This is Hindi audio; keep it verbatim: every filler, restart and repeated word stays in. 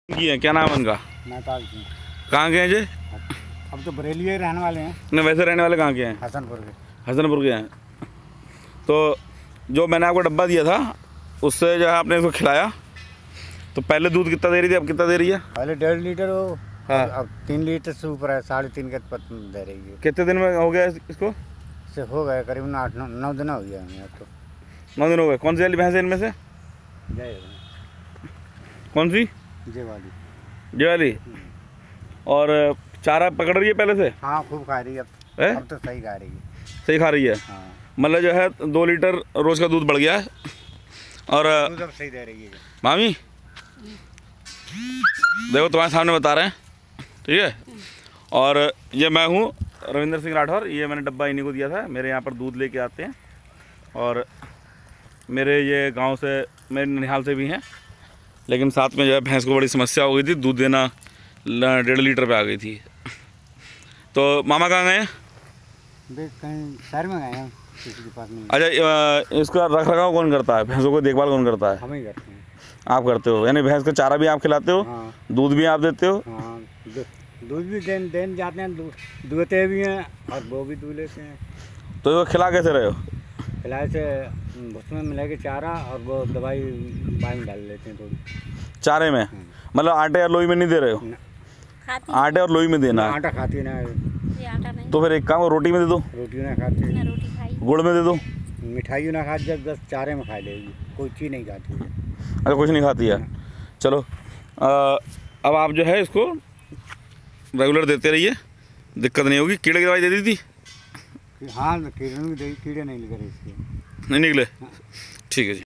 की है, क्या नाम है उनका? महताब जी। कहाँ के हैं जी? अब तो बरेली ही रहने वाले हैं। नहीं, वैसे रहने वाले कहाँ के हैं? हसनपुर के। हसनपुर के हैं। तो जो मैंने आपको डब्बा दिया था उससे जो है आपने इसको खिलाया, तो पहले दूध कितना दे रही थी, अब कितना दे रही है? पहले डेढ़ लीटर हो, हाँ। अब तीन लीटर से ऊपर है, साढ़े तीन के पत दे रही है। कितने दिन में हो गया इसको? से हो गए करीब आठ नौ नौ दिन हो गया हमें अब तो। नौ दिन हो गए। कौन सी वाली भैंस है इनमें से? जय कौन सी? जय वाली। ये वाली। और चारा पकड़ रही है पहले से? हाँ, खूब खा रही है अब। है? अब तो सही खा रही है। सही खा रही है। हाँ, मतलब जो है दो लीटर रोज़ का दूध बढ़ गया है। और दूध अब सही दे रही है। मामी देखो तुम्हारे सामने बता रहे हैं, ठीक है। और ये मैं हूँ रविंद्र सिंह राठौर। ये मैंने डब्बा इन्हीं को दिया था। मेरे यहाँ पर दूध लेके आते हैं और मेरे ये गांव से, मेरे ननिहाल से भी हैं, लेकिन साथ में जो है भैंस को बड़ी समस्या हो गई थी, दूध देना डेढ़ लीटर पे आ गई थी। तो मामा कहाँ गए हैं? देख कहीं शहर में गए हैं किसी के पास नहीं। अच्छा, इसका रख रखाव कौन करता है? भैंसों को देखभाल कौन करता है? हम ही करते हैं। आप करते हो, यानी भैंस का चारा भी आप खिलाते हो? हाँ। दूध भी आप देते हो? हाँ, दूध भी देन देन जाते हैं, दूध दुहते भी हैं और वो भी दूह लेते हैं। तो इसको खिला कैसे रहे हो? खिलाए से भुस्से में मिला के चारा और वो दवाई बाई में डाल लेते हैं थोड़ी चारे में? मतलब आटे और लोई में नहीं दे रहे हो? खाती आटे और लोई में देना है। आटा खाती है ना, ये आटा नहीं, तो फिर एक काम करो, रोटी में दे दो, रोटी ना खाती ना है, रोटी खाई। गुड़ में दे दो। मिठाई ना खाती, जब बस चारे में खा लेगी, कोई चीज़ नहीं खाती है। अच्छा, कुछ नहीं खाती है। चलो आ, अब आप जो है इसको रेगुलर देते रहिए, दिक्कत नहीं होगी। कीड़े की दवाई दे दी थी? हाँ, कीड़े भी दे, कीड़े नहीं लगे इसके। नहीं निकले? ठीक है जी।